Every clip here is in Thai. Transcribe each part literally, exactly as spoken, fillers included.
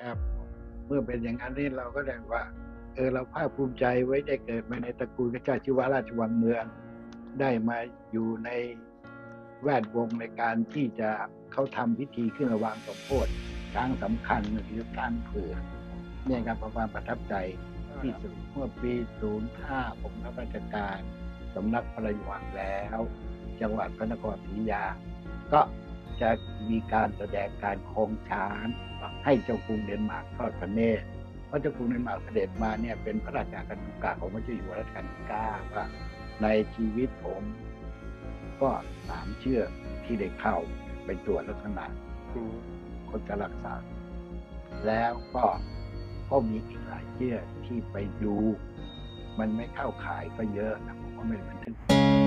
ครับเมื่อเป็นอย่างนั้นนี่เราก็ได้ว่าเออเราภาคภูมิใจไว้ได้เกิดมาในตระกูลพระเจ้าชิวราชวังเมืองได้มาอยู่ในแวดวงในการที่จะเขาทำพิธีขึ้นระหว่างสมโภชช้างสำคัญคือช้างเผือกเนี่ยครับความประทับใจที่สุดเมื่อปี ศูนย์ห้า ผมรับราชการสำนักพระราชวังแล้วจังหวัดพระนครศรีอยุธยาก็จะมีการแสดงการโครงช้างให้เจ้ากรุงเดนมาร์กทอดพระเนตรเพราะเจ้ากรุงเดนมาร์กเสด็จมาเนี่ยเป็นพระราชากนุกาของพระเจ้าอยู่หัวรัชกาลที่เก้าว่าในชีวิตผมก็สามเชือกที่ได้เข้าไปตรวจลักษณะคนจะรักษาแล้วก็ก็มีอีกหลายเชือกที่ไปดูมันไม่เข้าขายก็เยอะนะผมก็ไม่ได้บันทึก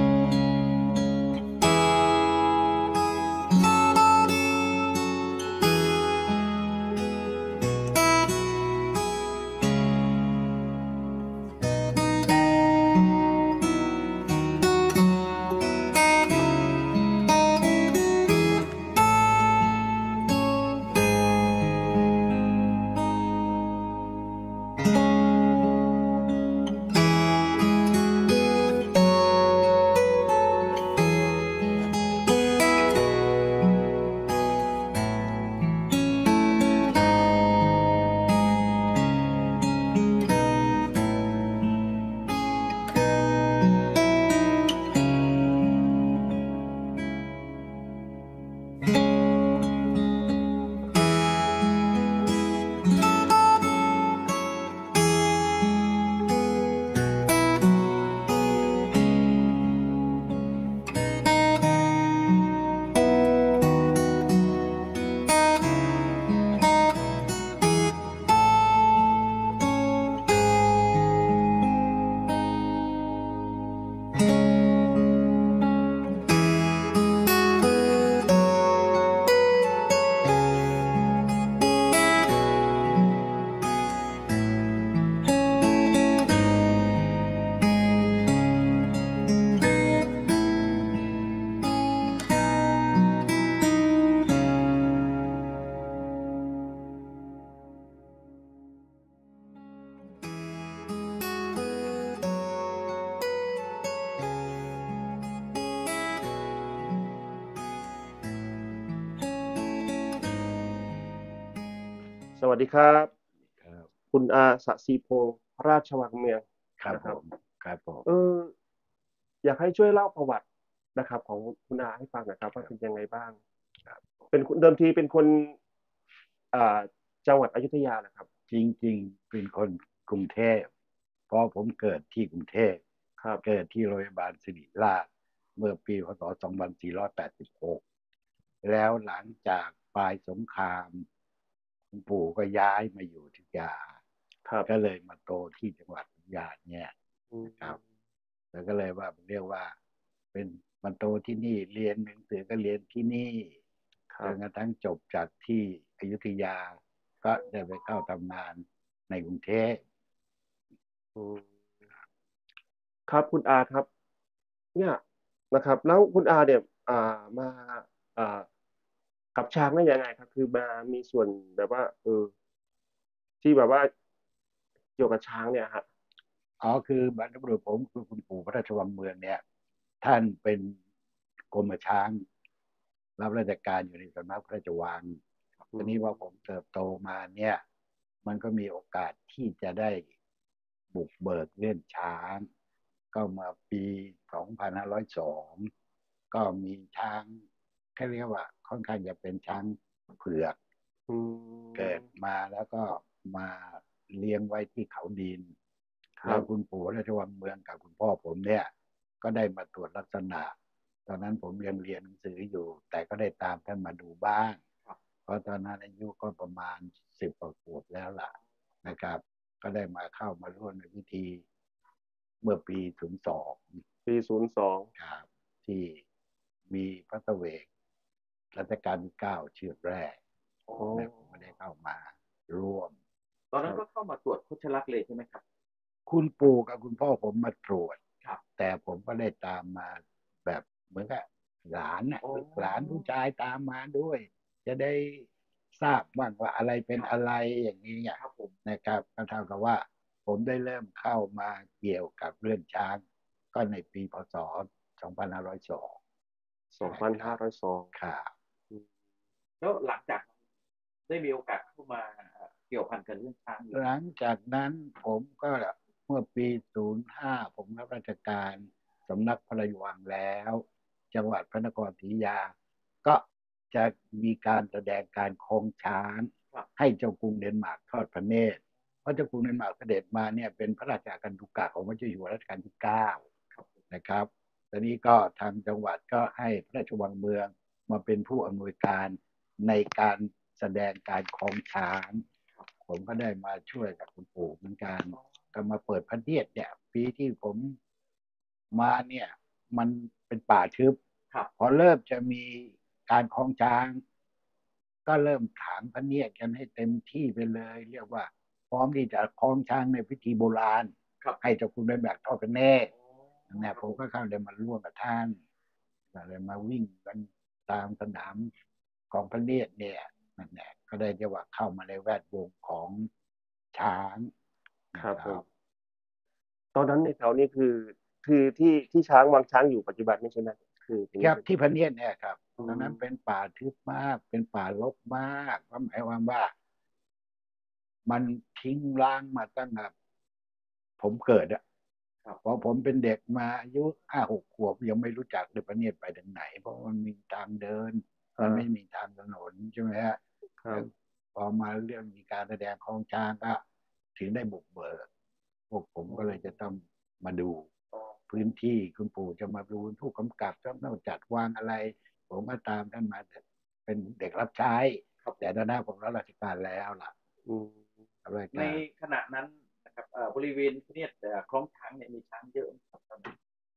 สวัสดีครับครับคุณอาสศิพงศ์ราชวังเมืองครับนะคผรับมครับผมเอออยากให้ช่วยเล่าประวัตินะครับ ของคุณอาให้ฟังหนะครับว่าเป็นยังไงบ้างครับเป็นเดิมทีเป็นคนอ่าจังหวัดอยุธยานะครับจริงๆเป็นคนกรุงเทพเพราะผมเกิดที่กรุงเทพครับเกิดที่โรงพยาบาลศิริราชเมื่อปีพศสองพันสี่ร้อยแปดสิบหกแล้วหลังจากปลายสงครามคุณปู่ก็ย้ายมาอยู่ที่ยาครับก็เลยมาโตที่จังหวัดอยุธยาเนี่ยอืมนะครับ แล้วก็เลยว่าเรียกว่าเป็นมันโตที่นี่เรียนหนังสือก็เรียนที่นี่คจรับนกระทั่งจบจากที่อยุธยา ก็ได้ไปเข้าทำงานในกรุงเทพอืมครับคุณอาครับ เนี่ยนะครับ แล้วคุณอาเนี่ยอ่ามาอ่ากับช้างได้ยังไงครับ คือมามีส่วนแบบว่า เออ ที่แบบว่าเกี่ยวกับช้างเนี่ยฮะอ๋อคือบรรพบุรุษผมคือคุณปู่พระราชวังเมืองเนี่ย ท่านเป็นกรมช้าง รับราชการอยู่ในสำนักพระราชวังทีนี้ว่าผมเติบโตมาเนี่ย มันก็มีโอกาสที่จะได้บุกเบิกเรื่องช้าง ก็มาปี สองพันห้าร้อยสอง ก็มีช้างแค่เรียกว่าค่อนข้างจะเป็นช้างเผือกอืมเกิดมาแล้วก็มาเลี้ยงไว้ที่เขาดินครัแล้วบคุณปู่ราชวังเมืองกับคุณพ่อผมเนี่ย ก็ได้มาตรวจลักษณะ ตอนนั้นผมยังเรียนหนังสืออยู่ แต่ก็ได้ตามท่านมาดูบ้าง เพราะตอนนั้นอายุก็ประมาณสิบกว่าขวบแล้วล่ะนะครับ ก็ได้มาเข้ามาร่วมในพิธีเมื่อปี ศูนย์สองปี ศูนย์สองครับ ที่มีพระเสวกรัชกาลที่เก้าเชือกแรกโอ้และผมไม่ได้เข้ามาร่วมตอนนั้นก็เข้ามาตรวจโคชลักษณ์เลยใช่ไหมครับคุณปู่กับคุณพ่อผมมาตรวจครับแต่ผมก็ได้ตามมาแบบเหมือนกับหลานน่ะอ๋อหลานผู้ชายตามมาด้วย จะได้ทราบบ้างว่าอะไรเป็นอะไรอย่างนี้เนี่ยครับผมนะครับก็เท่ากับว่าผมได้เริ่มเข้ามาเกี่ยวกับเรื่องช้างก็ในปีพศสองพันห้าร้อยสองสองพันห้าร้อยสองครับแล้วหลังจากได้มีโอกาสเข้ามาเกี่ยวพันกับเรื่องช้างอยู่หลังจากนั้นผมก็เมื่อปี ศูนย์ห้า ผมรับราชการสำนักพระราชวังแล้ว จังหวัดพระนครศรีอยุธยา ก็จะมีการแสดงการคล้องช้างครับให้เจ้ากรุงเดนมาร์กทอดพระเนตร เพราะเจ้ากรุงเดนมาร์กเสด็จมาเนี่ยเป็นพระราชอาคันตุกะของพระเจ้าอยู่หัวรัชกาลที่ เก้า นะครับตอนนี้ก็ทางจังหวัดก็ให้พระราชวังเมืองมาเป็นผู้อำนวยการในการแสดงการคล้องช้าง ผมก็ได้มาช่วยกับคุณปู่เหมือนกันก็มาเปิดพระเนียดเนี่ยปีที่ผมมาเนี่ยมันเป็นป่าทึบครับพอเริ่มจะมีการคล้องช้าง ก็เริ่มถางพระเนียดกันให้เต็มที่ไปเลย เรียกว่าพร้อมที่จะคล้องช้างในพิธีโบราณครับให้เจ้าคุณได้แบบทอดพระเนตรนะผมก็เข้าได้มาร่วมกับท่านก็เลยมาวิ่งกันตามสนามของพระเนียดเนี่ยนั่นแหละก็ได้จะว่าเข้ามาในแวดวงของช้างครับผมตอนนั้นในแถวนี้คือ คือที่ที่ช้างวางช้างอยู่ปัจจุบันนี่ใช่ไหมคือตรงคนี้รับที่พระเนียดเนี่ยครับอืมตอนนั้นเป็นป่าทึบมาก เป็นป่ารกมากก็หมายความว่า มันทิ้งร้างมาตั้งแต่ผมเกิดอะพอผมเป็นเด็กมาอายุห้าหกขวบยังไม่รู้จักเลยพระเนียดไปถึงไหน เพราะมันมีทางเดินมันไม่มีทางถนนใช่ไหมฮะครับพอมาเรื่องมีการแสดงคล้องช้างก็ถึงได้บุกเบิกพวกผมก็เลยจะต้องมาดูพื้นที่คุณปู่จะมาดูผู้กำกับต้องจัดวางอะไร ผมก็ตามท่านมาเป็นเด็กรับใช้แต่ตอนนั้นผมรับราชการแล้วล่ะอืมในขณะนั้นนะครับเอ่อบริเวณเนี่ยเอ่อคล้องช้างเนี่ยมีช้างเยอะไหมครับตอนนั้น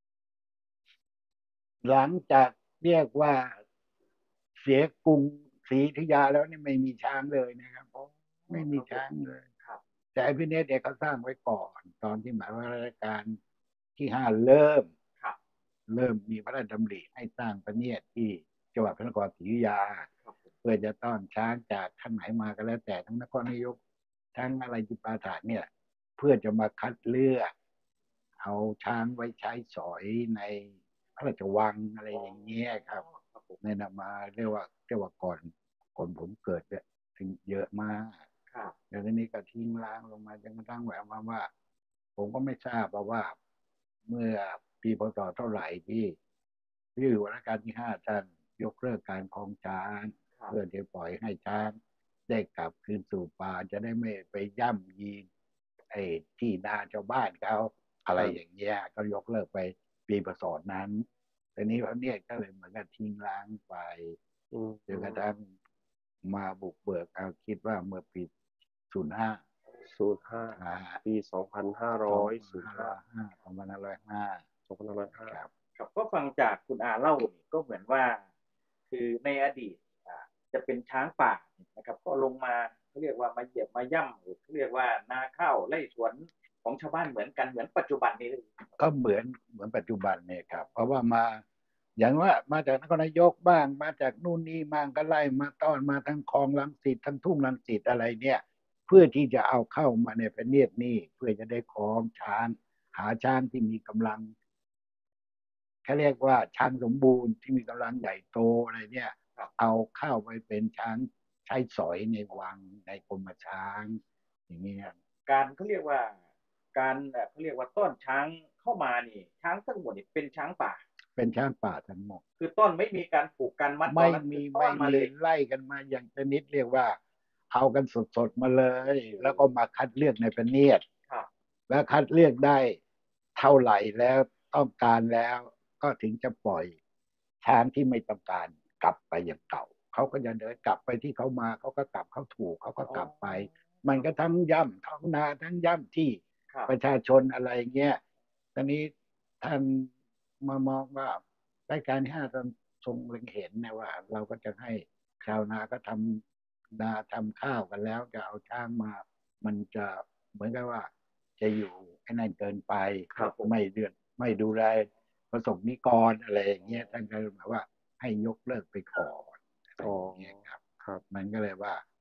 หลังจากเรียกว่าเสียกรุงศรีอยุธยาแล้วนี่ไม่มีช้างเลยนะครับไม่มีช้างเลยครับแต่พิเนศเด็กเขาสร้างไว้ก่อน ตอนที่หมายว่าราชการที่ห้าเริ่มครับเริ่มมีพระราชดำริให้สร้างพระเนียดที่จังหวัดพระนครศรีอยุธยาครับเพื่อจะต้อนช้างจากท่านไหนมาก็แล้วแต่ทั้งนครนายกทั้งอะไรจิปาถะเนี่ย เพื่อจะมาคัดเลือกเอาช้างไว้ใช้สอยในพระราชวังอะไรอย่างเงี้ยครับในนามาเรียกว่าเรียกว่าก่อนก่อนผมเกิดเนี่ยถึงเยอะมากครับแล้วทีนี้ก็ทิ้งร้างลงมาจนกระทั่งแหวมาว่า ผมก็ไม่ทราบว่าเมื่อปีพศเท่าไหร่ที่ที่อยู่รัชกาลที่ห้าท่านยกเลิกการคล้องช้างเพื่อจะปล่อยให้ช้างได้กลับคืนสู่ป่าจะได้ไม่ไปย่ำยีไอ้ที่นาชาวบ้านเขาอะไรอย่างเงี้ยก็ยกเลิกไปปีพศนั้นแต่นี้พระเนี่ยก็เลยเหมือนกับทิ้งร้างไปจนกระทั่งมาบุกเบิกเอาคิดว่าเมื่อปีศูนย์ห้าศูนย์ห้า ปีสองพันห้าร้อยศูนย์ห้าสองพันห้าร้อยห้าสองพันห้าร้อยห้าครับครับก็ฟังจากคุณอาเล่านี่ก็เหมือนว่า คือในอดีตอ่าจะเป็นช้างป่านะครับ ก็ลงมาเขาเรียกว่ามาเหยียบมาย่ำหรือเขาเรียกว่านาข้าวไร่สวนของชาวบ้านเหมือนกันเหมือนปัจจุบันนี้เลยก็เหมือนเหมือนปัจจุบันเนี่ยครับ เพราะว่ามาอย่างว่ามาจากนครนายกบ้างมาจากนู่นนี่บ้างก็ไล่มาต้อนมาทั้งคลองรังสิตทั้งทุ่งรังสิตอะไรเนี่ย เพื่อที่จะเอาเข้ามาในพระเนียดนี่เพื่อจะได้คล้องช้างหาช้างที่มีกำลังเขาเรียกว่าช้างสมบูรณ์ที่มีกำลังใหญ่โตอะไรเนี่ยเอาเข้าไปเป็นช้างใช้สอยในวังในกรมช้างอย่างนี้ครับการเขาเรียกว่าการเอ่อเขาเรียกว่าต้อนช้างเข้ามานี่ช้างทั้งหมดนี่เป็นช้างป่าเป็นช้างป่าทั้งหมดคือต้นไม่มีการผูกกันมัดไม่ตอนนั้นมีต้ไม่อนมามีเลยไล่กันมาอย่างชนิดเรียกว่า เอากันสดๆมาเลย แล้วก็มาคัดเลือกในพระเนียดครับแล้วคัดเลือกได้เท่าไหร่แล้วต้องการแล้ว ก็ถึงจะปล่อยช้างที่ไม่ต้องการกลับไปอย่างเก่าเขาก็จะเดินกลับไปที่เขามาเขาก็กลับเขาถูกเขาก็กลับไป มันก็ทั้งย่ำท้องนาทั้งย่ำที่ครับประชาชนอะไรเงี้ยตอนนี้ท่านมามองว่ารัชกาลที่ห้าท่านทรงเล็งเห็นนะว่า เราก็จะให้ชาวนาก็ทำนาทำข้าวกันแล้วจะเอาช้างมา มันจะเหมือนกับว่า จะอยู่ไอ้นั่นเกินไปครับไม่เดือดไม่ดูแลประสบนิกรอะไรอย่างเงี้ยท่านก็เลยบอกว่าให้ยกเลิกไปก่อนอะไรอย่างเงี้ยครับครับมันก็เลยว่า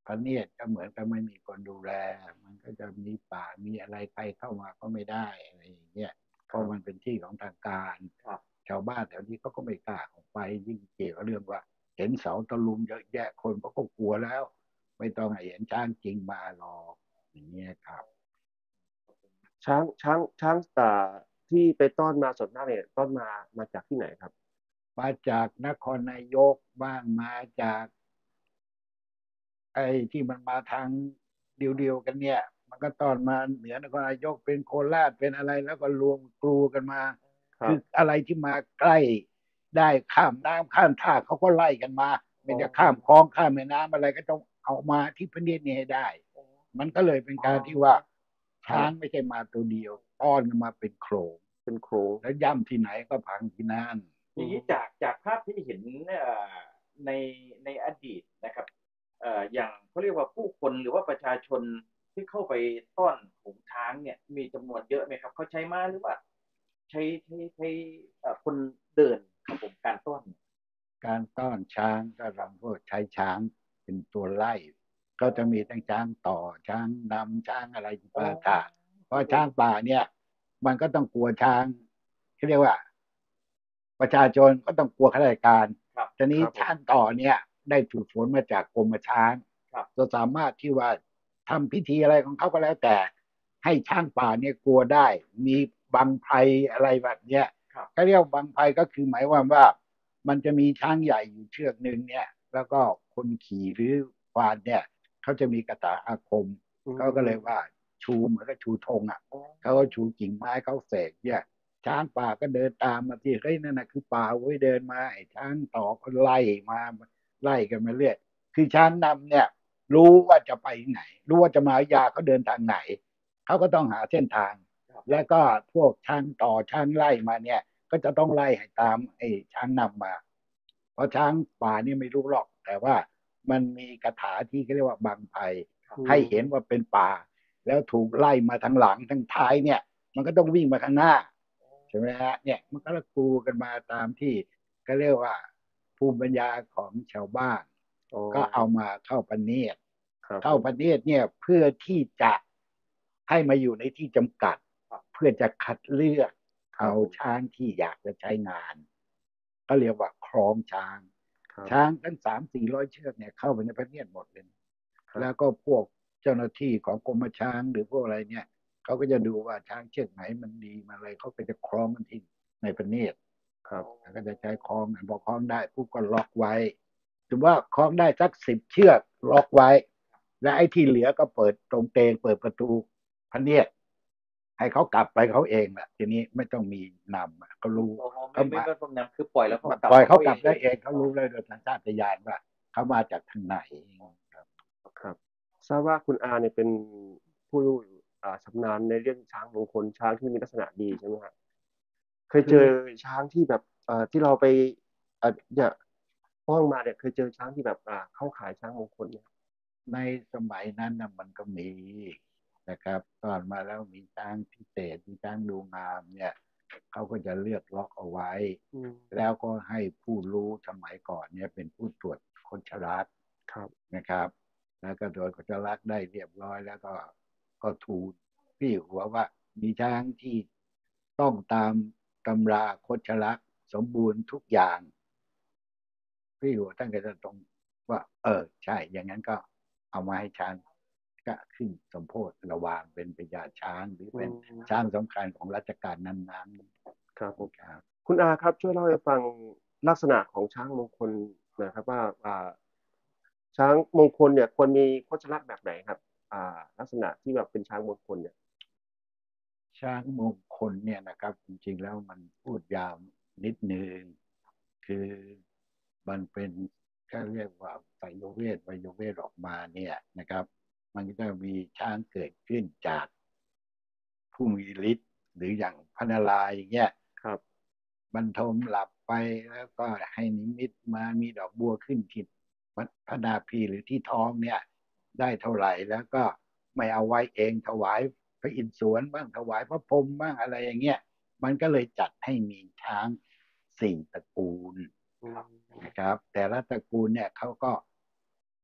พระเนียดก็เหมือนกับไม่มีคนดูแลมันก็จะมีป่ามีอะไรใครเข้ามาก็ไม่ได้อะไรอย่างเงี้ยเพราะมันเป็นที่ของทางการครับชาวบ้านแถวนี้เขาก็ไม่กล้าออกไปยิ่งเกี่ยวกับเรื่องว่าเห็นเสาตะลุมเยอะแยะคนเขาก็กลัวแล้วไม่ต้องให้เห็นช้างจริงมาหรอกอย่างเงี้ยครับช้างช้างช้างอ่าที่ไปต้อนมาส่วนมากเนี่ยต้อนมามาจากที่ไหนครับมาจากนครนายกบ้างมาจากไอ้ที่มันมาทางเดียวๆกันเนี่ยมันก็ตอนมาเหนือนครนายกเป็นโคราชเป็นอะไรแล้วก็รวมกรูกันมาครับคืออะไรที่มาใกล้ได้ข้ามน้ำข้ามท่าเขาก็ไล่กันมาไม่จะข้ามคลองข้ามแม่น้ำอะไรก็ต้องเอามาที่พระเนียดนี่ให้ได้มันก็เลยเป็นการที่ว่าช้างไม่ใช่มาตัวเดียวต้อนกันมาเป็นโขลงเป็นโครงแล้วย่ำที่ไหนก็พังที่นั่นอย่างนี้จากจากภาพที่เห็นเอ่อในในอดีตนะครับเอ่ออย่างเขาเรียกว่าผู้คนหรือว่าประชาชนที่เข้าไปต้อนโขงช้างเนี่ยมีจำนวนเยอะไหมครับเขาใช้ม้าหรือว่าใช้ใช้ใช้เอ่อคนเดินครับผมการต้อนการต้อนช้างก็เราก็ใช้ช้างเป็นตัวไล่ก็จะมีทั้งช้างต่อช้างนำช้างอะไรอ๋อป่าค่ะเพราะช้างป่าเนี่ยมันก็ต้องกลัวช้างเขาเรียกว่าประชาชนก็ต้องกลัวข้าราชการครับทีนี้ครับผมช้างต่อเนี่ยได้ฝึกฝนมาจากกรมช้างครับจะสามารถที่ว่าทำพิธีอะไรของเขาก็แล้วแต่ให้ช้างป่าเนี่ยกลัวได้มีบังไพรอะไรแบบเนี้ยครับก็เรียกบังไพรก็คือหมายความว่า มันจะมีช้างใหญ่อยู่เชือกหนึ่งเนี่ยแล้วก็คนขี่หรือควานเนี่ยเขาจะมีคาถาอาคมอืเขาก็เลยมว่าชูเหมือนกับชูธงอ่ะอ๋อเขาก็ชูกิ่งไม้เขาเสกเนี่ยช้างป่าก็เดินตามมาที่เฮ้ยนั่นน่ะคือป่าเว้ยเดินมาไอ้ช้างต่อก็ไล่มาไล่กันมาเรื่อยคือช้างนำเนี่ยรู้ว่าจะไปไหนรู้ว่าจะมายาเขาเดินทางไหนเขาก็ต้องหาเส้นทางครับแล้วก็พวกช้างต่อช้างไล่มาเนี่ย ก็จะต้องไล่ให้ตามไอ้ช้างนำมาเพราะช้างป่านี่ไม่รู้หรอกแต่ว่ามันมีคาถาที่เขาเรียกว่าบังไพอืให้เห็นมว่าเป็นป่าแล้วถูกไล่มาทางหลังทางท้ายเนี่ยมันก็ต้องวิ่งมาข้างหน้าใช่ไหมฮะเนี่ยมันก็กรูกันมาตามที่ก็เรียกว่าภูมิปัญญาของชาวบ้านอ๋อก็เอามาเข้าปเนียดเข้าปครับผมเนียดเนี่ยเพื่อที่จะให้มาอยู่ในที่จำกัดเพื่อจะคัดเลือก เอาครับผมช้างที่อยากจะใช้งานก็เรียกว่าคล้องช้างครับช้างทั้งสามสี่ร้อยเชือกเนี่ยเข้าไปในพระเนียดหมดเลยครับแล้วก็พวกเจ้าหน้าที่ของกรมช้างหรือพวกอะไรเนี่ยเขาก็จะดูว่าช้างเชือกไหนมันดีมาอะไรเขาก็จะคล้องมันที่ในพระเนียดครับแล้วก็จะใช้คล้องพอคล้องได้ปุ๊บก็ล็อกไว้ถือว่าคล้องได้สักสิบเชือกล็อกไว้ และไอ้ที่เหลือก็เปิดตรงเตงเปิดประตูพระเนียดให้เขากลับไปเขาเองแหละทีนี้ไม่ต้องมีนำเขารู้อ๋อไม่เขาไม่มาไม่ต้องนำคือปล่อยแล้วเขากลับปล่อยของเขาเองเขากลับได้เองเขารู้เลยโดยสัญชาตญาณว่าเขามาจากทางไหนครับครับทราบว่าคุณอาเนี่ยเป็นผู้อ่าชำนาญในเรื่องช้างมงคลช้างที่มีลักษณะดีใช่ไหมฮะเคยคือเจอช้างที่แบบเอ่อที่เราไปเอ่อเนี่ยป้องมาเนี่ยเคยเจอช้างที่แบบอ่าเข้าขายช้างมงคลเนี่ยในสมัยนั้นนะมันก็มีนะครับตอนมาแล้วมีช้างพิเศษมีช้างดูงามเนี่ยเขาก็จะเลือกล็อกเอาไว้อืมแล้วก็ให้ผู้รู้สมัยก่อนเนี่ยเป็นผู้ตรวจคนชราดครับนะครับแล้วก็โดยก็จะรักได้เรียบร้อยแล้วก็ก็ทูลพี่หัวว่ามีช้างที่ต้องตามตำราโคชลักษณ์สมบูรณ์ทุกอย่างพี่หัวตั้งแต่ตรงว่าเออใช่อย่างนั้นก็เอามาให้ช้างก็ขึ้นสมโพธิระวางเป็นพญาช้างหรืออืเป็นช้างมสำคัญของรัชกาลนั้นครับผมๆครับคุณอาครับช่วยเล่าให้ฟังลักษณะของช้างมงคลหนะครับว่าอ่าช้างมงคลเนี่ยควรมีโคชลักษณ์แบบไหนครับอ่าลักษณะที่แบบเป็นช้างมงคลเนี่ยช้างมงคลเนี่ยนะครับจริงๆแล้วมันพูดยาวนิดนึงคือมันเป็นก็เรียกว่าไสยเวทไวยเวทออกมาเนี่ยนะครับมันก็จะมีช้างเกิดขึ้นจากผู้มีฤทธิ์หรืออย่างพระนารายณ์อย่างเงี้ยครับบรรทมหลับไปแล้วก็ให้นิมิตมามีดอกบัวขึ้นที่พระนาภีหรือที่ท้องเนี่ยได้เท่าไหร่แล้วก็ไม่เอาไว้เองถวาย พระอินทร์สวนบ้างถวายพระพรหมบ้างอะไรอย่างเงี้ยมันก็เลยจัดให้มีช้างสี่ตระกูลอืมนะครับแต่ละตระกูลเนี่ยเขาก็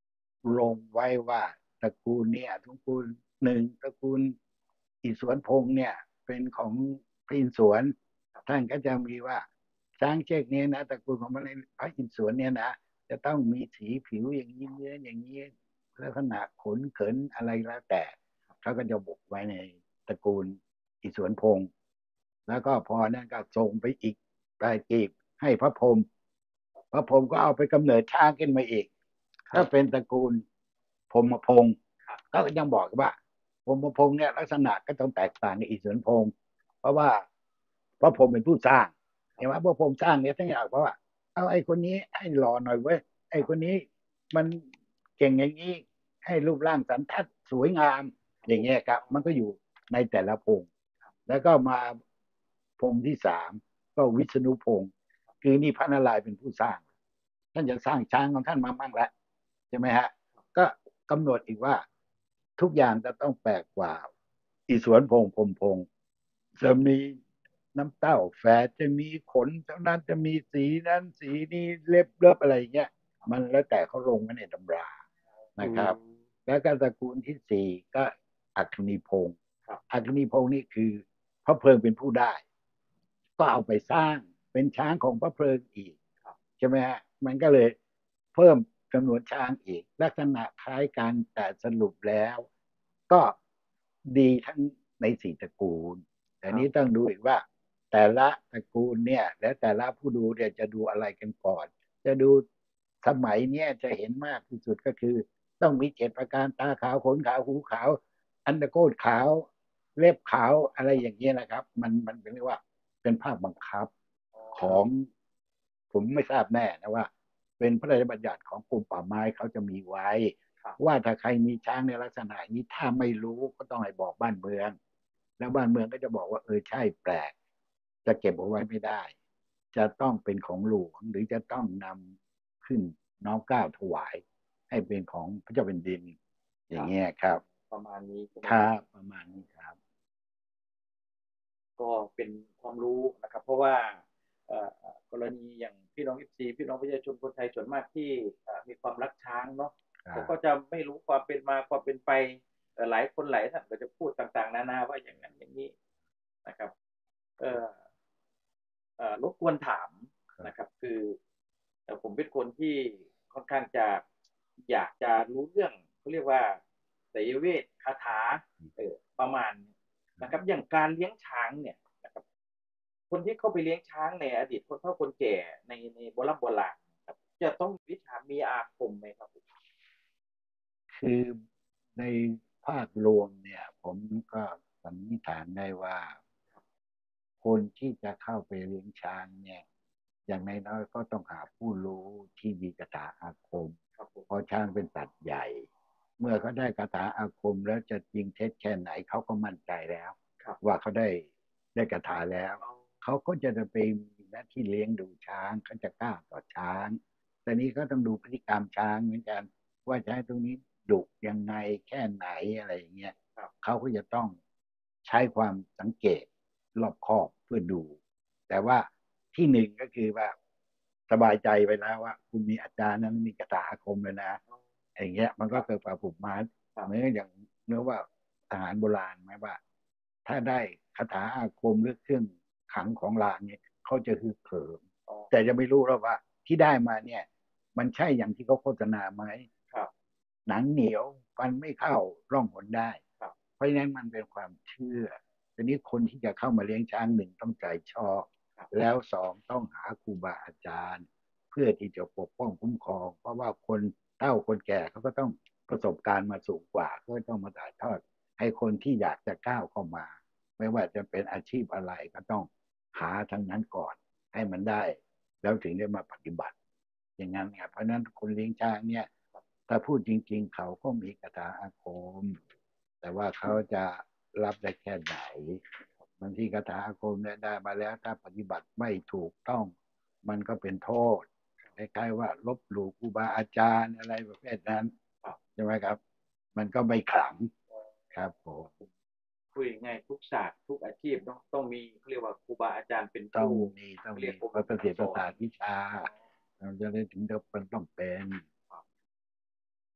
ลงไว้ว่าตระกูลเนี่ยตระกูลหนึ่งตระกูลอิศวรพงษ์เนี่ยเป็นของพระอินทร์สวนท่านก็จะมีว่าช้างเชือกนี้นะตระกูลของพระอินทร์สวนเนี่ยนะจะต้องมีสีผิวอย่างนี้เนื้ออย่างนี้ลักษณะขนเขินอะไรแล้วแต่เขาก็จะบอกไว้ในตระกูลอิศวรพงษ์แล้วก็พอนั่นก็ส่งไปอีกปลายกีบให้พระพรหมพระพรหมก็เอาไปกำเนิดช้างขึ้นมาอีกถ้าเป็นตระกูลพรหมพงษ์ก็ยังบอกว่าพรหมพงษ์เนี่ยลักษณะก็ต้องแตกต่างกับอิศวรพงษ์เพราะว่าพระพรหมเป็นผู้สร้างเห็นไหมพระพรหมสร้างเนี่ยทั้งอย่างเพราะว่าเอาไอ้คนนี้ให้หล่อหน่อยเว้ยไอ้คนนี้มันเก่งอย่างนี้ให้รูปร่างสันทัดสวยงามอย่างเงี้ยครับมันก็อยู่ในแต่ละพงษ์แล้วก็มาพงษ์ที่สามก็วิษณุพงษ์คือนี่พระนารายณ์เป็นผู้สร้างท่านจะสร้างช้างของท่านมามั่งแล้วใช่ไหมฮะก็กำหนดอีกว่าทุกอย่างจะต้องแปลกกว่าอิศวรพงษ์พรหมพงษ์จะมีน้ำเต้าแฝดจะมีขนเท่านั้นจะมีสีนั้นสีนี้เล็บเล็บอะไรอย่างเงี้ยมันแล้วแต่เขาลงไว้ในตำรานะครับ แล้วก็ตระกูลที่สี่ก็อัคนีพงศ์อัคนีพงศ์นี่คือพระเพลิงเป็นผู้ได้ ก็เอาไปสร้างเป็นช้างของพระเพลิงอีกใช่ไหมฮะมันก็เลยเพิ่มจำนวนช้างอีกลักษณะคล้ายกันแต่สรุปแล้ว ก็ดีทั้งในสี่ตระกูล แต่นี้ต้องดูอีกว่า แต่ละตระกูลเนี่ยและแต่ละผู้ดูเนี่ยจะดูอะไรกันก่อน จะดูสมัยเนี้ยจะเห็นมากที่สุดก็คือ ต้องมีเจ็ดประการตาขาวขนขาวหูขาวอันตะโกนขาวเล็บขาวอะไรอย่างเงี้ยนะครับ มันมันเป็นเรียกว่าเป็นภาคบังคับของผมไม่ทราบแน่นะว่า เป็นพระราชบัญญัติของกรมป่าไม้เขาจะมีไว้ ว่าถ้าใครมีช้างในลักษณะนี้ถ้าไม่รู้ก็ต้องให้บอกบ้านเมือง แล้วบ้านเมืองก็จะบอกว่าเออใช่แปลก จะเก็บเอาไว้ไม่ได้ จะต้องเป็นของหลวงหรือจะต้องนำขึ้นน้อมเกล้าถวาย ให้เป็นของพระเจ้าแผ่นดิน อย่างเงี้ยครับประมาณนี้ครับประมาณนี้ครับก็เป็นความรู้นะครับ เพราะว่าเอ่อกรณีอย่างพี่น้องเอฟซีพี่น้องประชาชนคนไทยส่วนมากที่เอ่อมีความรักช้างเนาะครับเขาก็จะไม่รู้ความเป็นมาความเป็นไปเอ่อหลายคนหลายท่านก็จะพูดต่างๆ นานาว่าอย่างนั้นอย่างนี้นะครับเอ่อเอ่อรบกวนถามนะครับ คือเอ่อผมเป็นคนที่ค่อนข้างจะอยากจะรู้เรื่องเขาเรียกว่าไสยเวทคาถาเออประมาณนี้นะครับ อย่างการเลี้ยงช้างเนี่ยนะครับ คนที่เข้าไปเลี้ยงช้างในอดีตคนเฒ่าคนแก่ในในโบราณโบราณครับ จะต้องมีวิชามีอาคมไหมครับคือในภาพรวมเนี่ย ผมก็สันนิษฐานได้ว่า คนที่จะเข้าไปเลี้ยงช้างเนี่ย อย่างน้อยๆก็ต้องหาผู้รู้ที่มีคาถาอาคม เพราะช้างเป็นสัตว์ใหญ่ เมื่อเขาได้คาถาอาคมแล้วจะจริงเท็จแค่ไหนเขาก็มั่นใจแล้ว ว่าเขาได้ได้คาถาแล้ว เขาก็จะไปมีหน้าที่เลี้ยงดูช้างเขาจะกล้าต่อช้าง แต่นี้ก็ต้องดูพฤติกรรมช้างเหมือนกัน ว่าช้างตรงนี้ดุยังไงแค่ไหนอะไรอย่างเงี้ยเขาก็จะต้องใช้ความสังเกตรอบคอบเพื่อดู แต่ว่าที่หนึ่งก็คือว่าสบายใจไปแล้วว่า คุณมีอาจารย์นั้นมีคาถาอาคมเลยนะอย่างเงี้ยมันก็เกิดความผูกมัดเหมือนอย่างเนื้อว่าทหารโบราณไหมว่า ถ้าได้คาถาอาคมหรือเครื่องขลังของลางเนี่ยเขาจะฮึกเหิมแต่จะไม่รู้แล้วว่าที่ได้มาเนี่ย มันใช่อย่างที่เขาโฆษณาไหมหนังเหนียวฟันไม่เข้าร่องหนได้เพราะฉะนั้นมันเป็นความเชื่อทีนี้คนที่จะเข้ามาเลี้ยงช้างหนึ่งต้องใจชอบแล้วสองต้องหาครูบาอาจารย์ เพื่อที่จะปกป้องคุ้มครอง เพราะว่าคนเฒ่าคนแก่เขาก็ต้องประสบการณ์มาสูงกว่าก็ต้องมาถ่ายทอดให้คนที่อยากจะก้าวเข้ามา ไม่ว่าจะเป็นอาชีพอะไรก็ต้องหาทั้งนั้นก่อนให้มันได้ แล้วถึงได้มาปฏิบัติ อย่างนั้นครับเพราะนั้นคนเลี้ยงช้างเนี่ยถ้าพูดจริงๆเขาก็มีคาถาอาคม แต่ว่าเขาจะรับได้แค่ไหนบางทีคาถาอาคมเนี่ยได้มาแล้วถ้าปฏิบัติไม่ถูกต้อง มันก็เป็นโทษคล้ายๆว่าลบหลู่ครูบาอาจารย์อะไรประเภทนั้นใช่ไหมครับ มันก็ไม่ขลังครับผมคุยง่ายทุกศาสตร์ทุกอาชีพเนาะต้องมีเขาเรียกว่าครูบาอาจารย์เป็นต้องผู้มีต้องเรีมียกผมประสิทธิภาษาวิชาเราจะได้ถึงจะเป็นต้องเป็น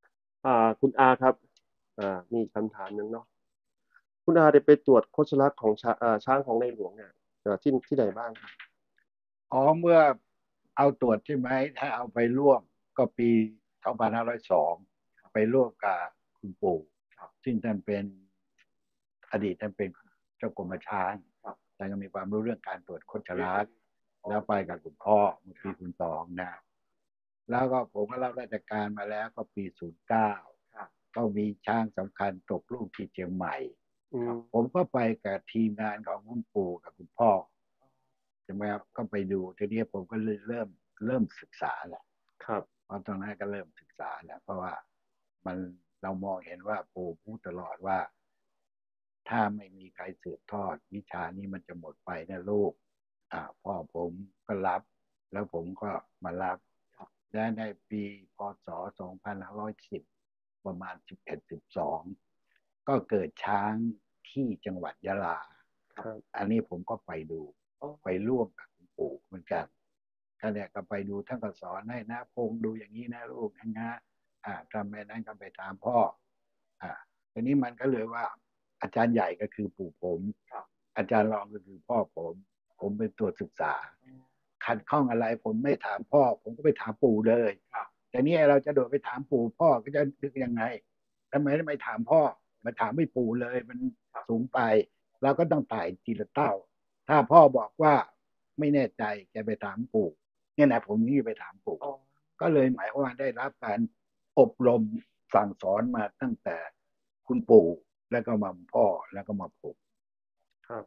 อ่าคุณอาครับอ่ามีคำถามหนึ่งเนาะคุณอาได้ไปตรวจโคชลักษณ์ของช้าอ่าช้างของในหลวงเนี่ยเอ่อที่ที่ไหนบ้างครับอ๋อเมื่อเอาตรวจใช่ไหมถ้าเอาไปร่วมก็ปีสองพันห้าร้อยสองไปร่วมกับคุณปู่ซึ่งท่านเป็นอดีตท่านเป็นเจ้ากรมช้างท่านก็มีความรู้เรื่องการตรวจโคชลักษณ์แล้วไปกับคุณพ่อเมื่อปีคุณสองนะแล้วก็ผมก็รับราชการมาแล้วก็ปีศูนย์เก้าก็มีช้างสำคัญตกลูกที่เชียงใหม่อืมผมก็ไปกับทีมงานของคุณปู่กับคุณพ่อ ใช่ไหมครับก็ไปดูทีนี้ผมก็เลยเริ่มเริ่มศึกษาแหละครับเพราะตอนนั้นก็เริ่มศึกษาแหละเพราะว่ามันเรามองเห็นว่าปู่พูดตลอดว่าถ้าไม่มีใครสืบทอดวิชานี้มันจะหมดไปนะลูกอ่าพ่อผมก็รับแล้วผมก็มารับและในปีพศสองพันห้าร้อยสิบประมาณสิบเอ็ดสิบสองก็เกิดช้างที่จังหวัดยะลาครับอันนี้ผมก็ไปดู ไปร่วมกับคุณปู่เหมือนกันก็เนี่ยก็ไปดูท่านก็สอนให้นะพงดูอย่างนี้นะลูกนะนะอ่าทำไปนั้นก็ไปตามพ่ออ่าทีนี้มันก็เลยว่าอาจารย์ใหญ่ก็คือปู่ผมอาจารย์รองก็คือพ่อผมผมเป็นตัวศึกษาขัดข้องอะไรผมไม่ถามพ่อผมก็ไปถามปู่เลยแต่นี่เราจะโดดไปถามปู่พ่อก็จะดึกยังไงทำไมไม่ถามพ่อมาถามไม่ปู่เลยมันสูงไปเราก็ต้องไต่ทีละเต้า ถ้าพ่อบอกว่าไม่แน่ใจแกไปถามปู่เนี่ยนะผมนี่ไปถามปู่ก็เลยหมายความว่าได้รับการอบรมสั่งสอนมาตั้งแต่คุณปู่แล้วก็มาพ่อแล้วก็มาผมครับ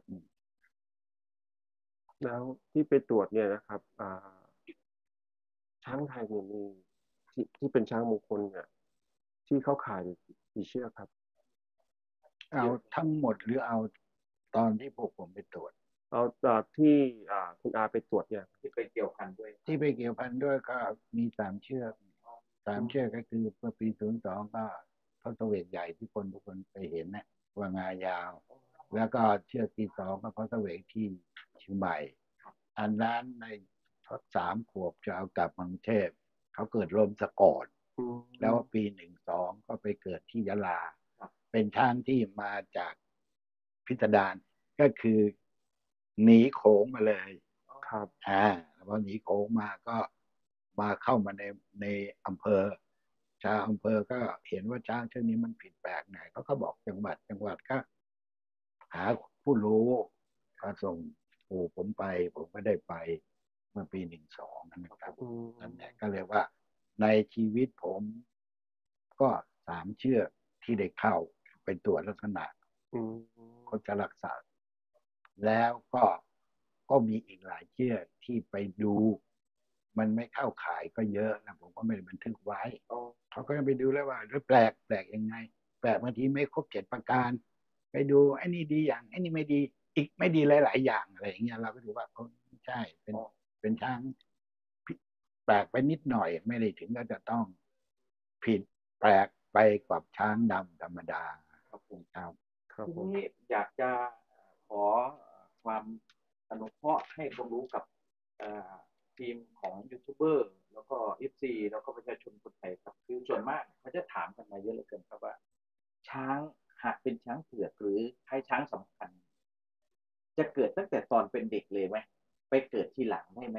แล้วที่ไปตรวจเนี่ยนะครับอ่าช้างไทยเนี่ยมีที่ที่เป็นช้างมงคลเนี่ยที่เข้าข่ายกี่เชือกครับเอาทั้งหมดหรือเอาตอนที่พวกผมไปตรวจเอาอ่าที่อ่าคุณอาไปตรวจเนี่ยที่ไปเกี่ยวพันด้วยที่ไปเกี่ยวพันด้วยก็มีสามเชือกสาอืมมเชือกก็คือเมื่อปีศูนย์สองก็ทศเวทใหญ่ที่คนทุกคนไปเห็นนะว่างายาว แล้วก็เชือกที่สองก็ทศเวทที่เชียงใหม่อันนั้นในทศสามขวบจะเอากลับกรุงเทพเขาเกิดลมสะกดอืแล้วมปีหนึ่งสองก็ไปเกิดที่ยะลาเป็นช้างที่มาจากพิสดารก็คือหนีโขงมาเลยครับอ่าพอหนีโขงมาก็มาเข้ามาในในอำเภอชาวอำเภอก็เห็นว่าช้างเชือกนี้มันผิดแปลกไงเขาก็บอกจังหวัดจังหวัดก็หาผู้รู้ก็ส่งปู่ผมไปผมก็ได้ไปเมื่อปีหนึ่งสองนะครับอืนั่นแหละมก็เลยว่าในชีวิตผมก็สามเชือกที่ได้เข้าไปตรวจลักษณะอืมคนจะรักษาแล้วก็ก็มีอีกหลายเชือกที่ไปดูมันไม่เข้าขายก็เยอะนะผมก็ไม่ได้บันทึกไว้เขาก็จะไปดูแล้วว่าแปลกแปลกยังไงแปลกบางทีไม่ครบเจ็ดประการไปดูไอ้นี่ดีอย่างไอ้นี่ไม่ดีอีกไม่ดีหลายๆอย่างอะไรอย่างเงี้ยเราก็ดูว่าเขาไม่ใช่เป็นเป็นช้างแปลกไปนิดหน่อยไม่ได้ถึงก็จะต้องผิดแปลกไปกว่าช้างดำธรรมดาครับผมครับครับทีผมนี้อยากจะขอความอนุเคราะห์ให้ความรู้กับเอ่อทีมของยูทูบเบอร์แล้วก็เอฟซีแล้วก็ประชาชนคนไทยครับคือส่วนมากเขาจะถามกันมาเยอะเหลือเกินครับว่าช้างหากเป็นช้างเผือกหรือใช้ช้างสำคัญจะเกิดตั้งแต่ตอนเป็นเด็กเลยไหมไปเกิดทีหลังได้ไหม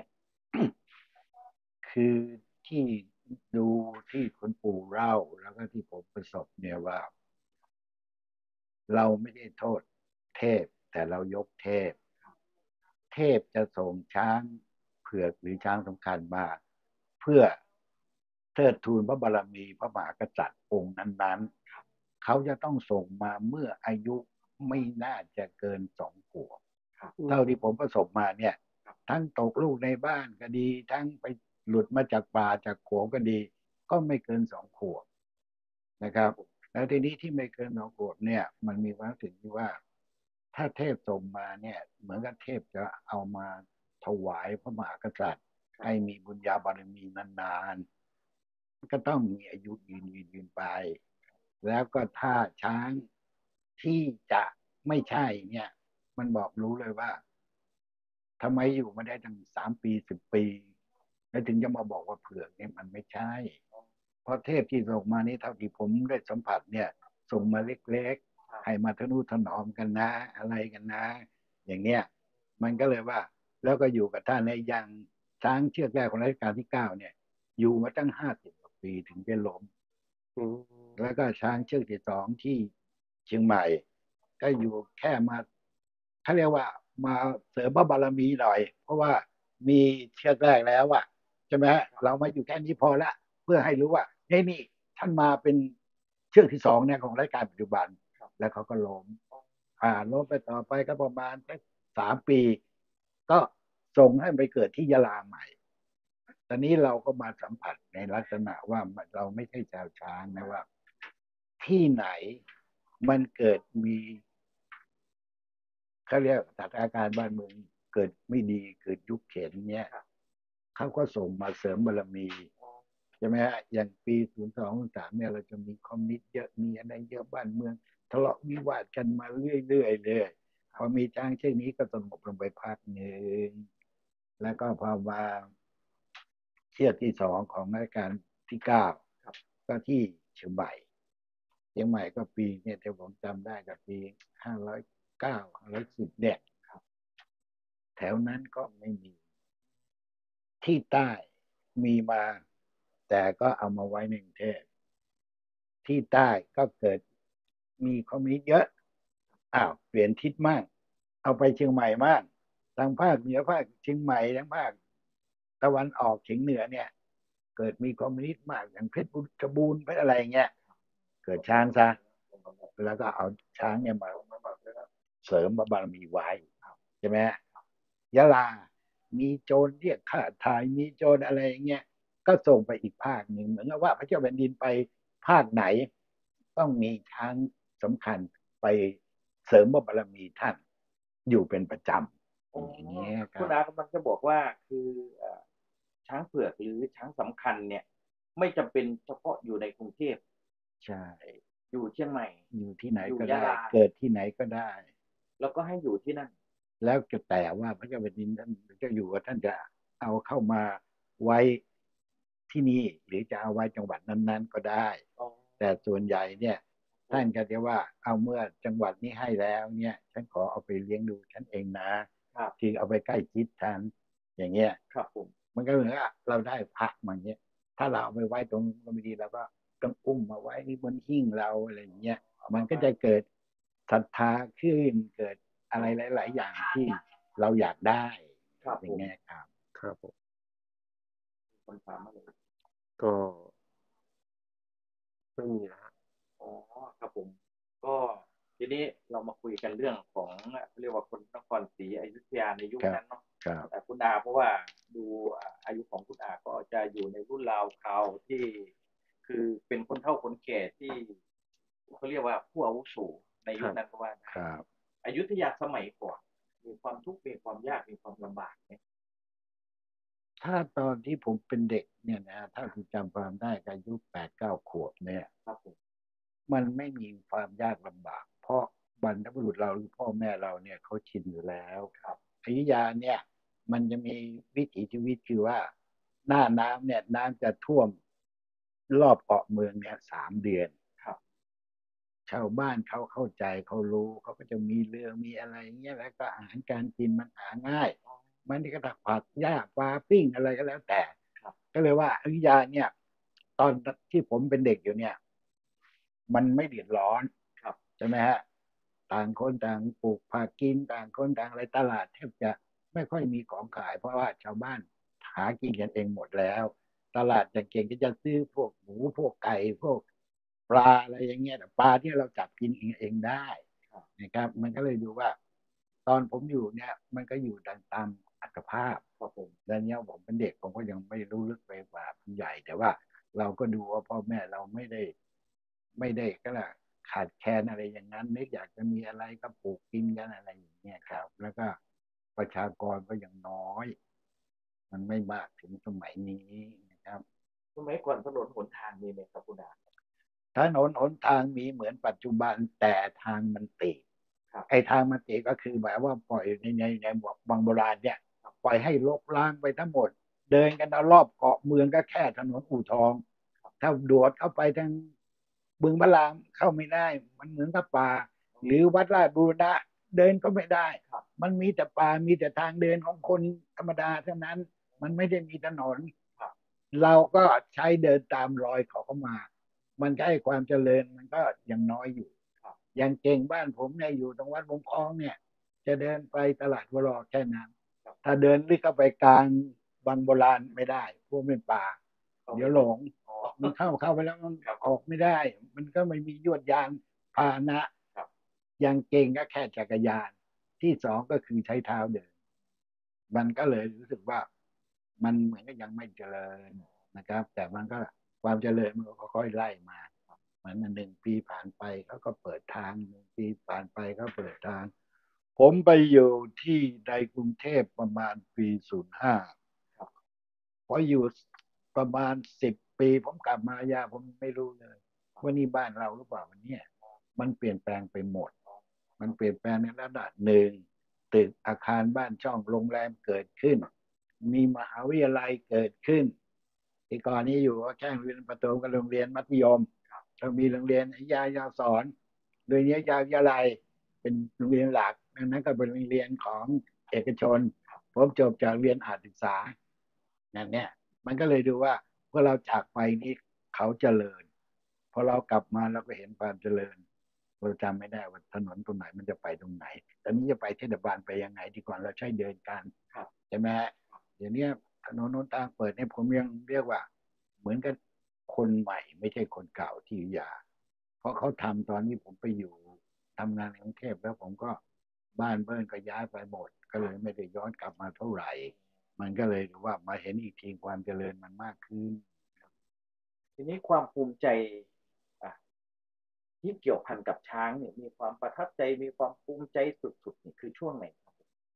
คือที่ดูที่คุณปู่เล่าแล้วก็ที่ผมประสบเนี่ยว่าเราไม่ได้โทษเทพแต่เรายกเทพเทพจะส่งช้างเผือกหรือช้างสำคัญมาเพื่อเทิดทูนพระบารมีพระมหากษัตริย์องค์นั้นๆเขาจะต้องส่งมาเมื่ออายุไม่น่าจะเกินสองขวบเท่าที่ผมประสบมาเนี่ยทั้งตกลูกในบ้านก็ดีทั้งไปหลุดมาจากป่าจากโขงก็ดีก็ไม่เกินสองขวบนะครับแล้วทีนี้ที่ไม่เกินสองขวบเนี่ยมันมีความถึงที่ว่าถ้าเทพส่งมาเนี่ยเหมือนกับเทพจะเอามาถวายพระมหากษัตริย์ให้มีบุญญาบารมีนานๆก็ต้องมีอายุยืนยืนยืนไปแล้วก็ถ้าช้างที่จะไม่ใช่เนี่ยมันบอกรู้เลยว่าทำไมอยู่มาได้ตั้งสามปีสิบปีแล้วถึงจะมาบอกว่าเผือกเนี่ยมันไม่ใช่เพราะเทพที่ส่งมานี้เท่าที่ผมได้สัมผัสเนี่ยส่งมาเล็กๆให้มาทนุถนอมกันนะอะไรกันนะ อย่างเนี้ยมันก็เลยว่าแล้วก็อยู่กับท่านในอย่างช้างเชือกแรกของรัชกาลที่เก้าเนี่ยอยู่มาตั้งห้าสิบกว่าปีถึงจะล้มอืมแล้วก็ช้างเชือกที่สองที่เชียงใหม่ก็อยู่แค่มาเขาเรียกว่ามาเสริมบารมีหน่อยเพราะว่ามีเชือกแรกแล้วอะใช่ไหมเรามาอยู่แค่นี้พอละเพื่อให้รู้ว่านี่นี่ท่านมาเป็นเชือกที่สองเนี่ยของรายการปัจจุบันแล้วเขาก็ล้มอ่าล้มไปต่อไปก็ประมาณสักสามปีก็ส่งให้ไปเกิดที่ยะลาใหม่ ตอนนี้เราก็มาสัมผัสในลักษณะว่าเราไม่ใช่ชาวช้างนะว่า ที่ไหนมันเกิดมีเขาเรียกสถานการณ์บ้านเมืองเกิดไม่ดีเกิดยุคเข็นเนี้ยเขาก็ส่งมาเสริมบารมีใช่ไหมฮะอย่างปีศูนย์สองสามเนี่ยเราจะมีคอมมิวนิสต์เยอะมีอะไรเยอะบ้านเมืองทะเลาะวิวาทกันมาเรื่อยๆเลยพอมีช้างเช่นนี้ก็สงบลงไปพักหนึ่งแล้วก็พอมาเชือกที่สองของรัชกาลที่เก้าก็ที่เชียงใหม่เชียงใหม่ก็ปีเนี่ยที่ผมจำได้กับปีห้าร้อยเก้าห้าร้อยสิบเนี่ยแถวนั้นก็ไม่มีที่ใต้มีมาแต่ก็เอามาไว้ในกรุงเทพที่ใต้ก็เกิดมีคอมมิวนิสต์เยอะอ้าวเปลี่ยนทิศมากเอาไปเชียงใหม่มากทางภาคเหนือภาคเชียงใหม่ทั้งภาคตะวันออกเฉียงเหนือเนี่ยเกิดมีคอมมิวนิสต์มากอย่างเพชรบูรณ์เพชรอะไรเงี้ยเกิดช้างซะแล้วก็เอาช้างเนี่ยมาเสริมบารมีไว้ใช่ไหมยะลามีโจรเรียกค่าถ่ายมีโจรอะไรเงี้ยก็ส่งไปอีกภาคหนึ่งเหมือนกับว่าพระเจ้าแผ่นดินไปภาคไหนต้องมีช้างสำคัญไปเสริมบารมีท่านอยู่เป็นประจำอย่างเงี้ยคคุรับณอากำลังจะบอกว่าคือช้างเผือกหรือช้างสำคัญเนี่ยไม่จำเป็นเฉพาะอยู่ในกรุงเทพใช่อยู่เชียงใหม่อยู่ที่ไหนอยู่ก็ได้ยะลาเกิดที่ไหนก็ได้แล้วก็ให้อยู่ที่นั่นแล้วจะแต่ว่าพระเจ้าแผ่นดินท่านจะอยู่ว่าท่านจะเอาเข้ามาไว้ที่นี่หรือจะเอาไว้จังหวัดนั้นๆก็ได้แต่ส่วนใหญ่เนี่ยท่านก็จะว่าเอาเมื่อจังหวัดนี้ให้แล้วเนี่ยฉันขอเอาไปเลี้ยงดูฉันเองนะที่เอาไปใกล้ชิดท่านอย่างเงี้ยครับผมมันก็เหมือนกับเราได้พระมาเงี้ยถ้าเราเอาไปไว้ตรงก็ไม่ดีเราก็ต้องอุ้มมาไว้บนหิ้งเราอะไรอย่างเงี้ยมันก็จะเกิดศรัทธาขึ้นเกิดอะไรหลายๆอย่างที่เราอยากได้อย่างเงี้ยครับครับผมคนถามมาเลยก็ไม่มีนะฮะอ๋อครับผมก็ทีนี้เรามาคุยกันเรื่องของเรียกว่าคนนครศรีอยุธยาในยุคนั้นเนาะแต่คุณอาเพราะว่าดูอายุของคุณอาก็จะอยู่ในรุ่นราวคราวที่คือเป็นคนเฒ่าคนแก่ที่เขาเรียกว่าผู้อาวุโสในยุคนั้นเพราะว่าอยุธยาสมัยก่อนมีความทุกข์มีความยากมีความลำบากเนี่ยถ้าตอนที่ผมเป็นเด็กเนี่ยนะถ้าที่จำความได้อายุแปดเก้าขวบเนี่ยครับผมมันไม่มีความยากลำบากเพราะบรรพบุรุษเราหรือพ่อแม่เราเนี่ยเขาชินอยู่แล้วครับอยุธยาเนี่ยมันจะมีวิถีชีวิตคือว่าหน้าน้ำเนี่ยน้ำจะท่วมรอบเกาะเมืองเนี่ยสามเดือนครับชาวบ้านเขาเข้าใจเขารู้เขาก็จะมีเรือมีอะไรเงี้ยแล้วก็อาหารการกินมันหาง่ายมันก็ตักผักหญ้าปลาปิ้งอะไรก็แล้วแต่ก็เลยว่าอยุธยาเนี่ยตอนที่ผมเป็นเด็กอยู่เนี่ยมันไม่เดือดร้อนใช่ไหมฮะต่างคนต่างปลูกผักกินต่างคนต่างอะไรตลาดแทบจะไม่ค่อยมีของขายเพราะว่าชาวบ้านหากินกันเองหมดแล้วตลาดจะเก่งก็จะซื้อพวกหมูพวกไก่พวกปลาอะไรอย่างเงี้ยปลาที่เราจับกินเองเองได้นะครับมันก็เลยดูว่า ตอนผมอยู่เนี่ยมันก็อยู่ตามตามอัตภาพครับผมแล้วเนี้ยผมเป็นเด็กผมก็ยังไม่รู้ลึกไปกว่าผู้ใหญ่แต่ว่าเราก็ดูว่าพ่อแม่เราไม่ได้ไม่ได้ก็ละขาดแคลนอะไรอย่างนั้นนึกอยากจะมีอะไรก็ปลูกกินกันอะไรอย่างเงี้ยครับแล้วก็ประชากรก็ยังน้อยมันไม่มากถึงสมัยนี้นะครับสมัยก่อนถนนหนทางมีไหมครับคุณอาถนนหนทางมีเหมือนปัจจุบันแต่ทางมันตีไอ้ทางมันตีก็คือแบบว่าปล่อยในในในบางโบราณเนี่ยปล่อยให้ลกล้างไปทั้งหมดเดินกันรอบเกาะเมืองก็แค่ถนนอู่ทองถ้าโดดเข้าไปทางบึงพระรามเข้าไม่ได้ มันเหมือนกับป่า หรือวัดราชบูรณะเดินก็ไม่ได้ครับมันมีแต่ป่ามีแต่ทางเดินของคนธรรมดาเท่านั้น มันไม่ได้มีถนนครับเราก็ใช้เดินตามรอยเขาเข้ามา มันก็ให้ความเจริญมันก็ยังน้อยอยู่ครับอย่างเก่งบ้านผมเนี่ยอยู่ตรงวัดวงคลองเนี่ย จะเดินไปตลาดวรอแค่นั้นครับถ้าเดินลึกเข้าไปกลางบางโบราณไม่ได้พวกเป็นป่า เดี๋ยวหลงอ๋อมันเข้าเข้าไปแล้วมันครับออกไม่ได้ มันก็ไม่มียวดยานพาหนะครับอย่างเก่งก็แค่จักรยาน ที่สองก็คือใช้เท้าเดิน มันก็เลยรู้สึกว่ามันเหมือนกับยังไม่เจริญนะครับ แต่มันก็ความเจริญมันก็ค่อยๆไล่มาเหมือนหนึ่งปีผ่านไปเขาก็เปิดทางหนึ่งปีผ่านไปเขาเปิดทาง ผมไปอยู่ที่ในกรุงเทพประมาณปีศูนย์ห้าพออยู่ประมาณสิบปีผมกลับมายาผมไม่รู้เลยว่านี่บ้านเราหรือเปล่าวันนี้มันเปลี่ยนแปลงไปหมด มันเปลี่ยนแปลงในระดับหนึ่งตึกอาคารบ้านช่องโรงแรมเกิดขึ้น มีมหาวิทยาลัยเกิดขึ้นที่ก่อนนี้อยู่ก็แค่โรงเรียนประถมกับโรงเรียนมัธยมเรามีโรงเรียนยายาสอนโดยนี้ยาวิทยาลัยเป็นโรงเรียนหลักดังนั้นก็เป็นโรงเรียนของเอกชนผมจบจากเรียนอาชีวศึกษานั่นเนี่ยมันก็เลยดูว่าพอเราจากไปนี่เขาเจริญพอเรากลับมาเราก็เห็นความเจริญเราจำไม่ได้ว่าถนนตรงไหนมันจะไปตรงไหนตอนนี้จะไปเทศบาลไปยังไงดีก่อนเราใช้เดินกันใช่ไหมเดี๋ยวนี้ถนนโน้นทางเปิดเนี่ยผมยังเรียกว่าเหมือนกับคนใหม่ไม่ใช่คนเก่าที่อยาเพราะเขาทำตอนนี้ผมไปอยู่ทำงานในกรุงเทพแล้วผมก็บ้านเบิ้ลก็ย้ายไปหมดก็เลยไม่ได้ย้อนกลับมาเท่าไหร่มันก็เลยรู้ว่ามาเห็นอีกทีความเจริญมันมากขึ้นทีนี้ความภูมิใจอ่ะที่เกี่ยวพันกับช้างเนี่ยมีความประทับใจมีความภูมิใจสุดๆนี่คือช่วงไหนครับ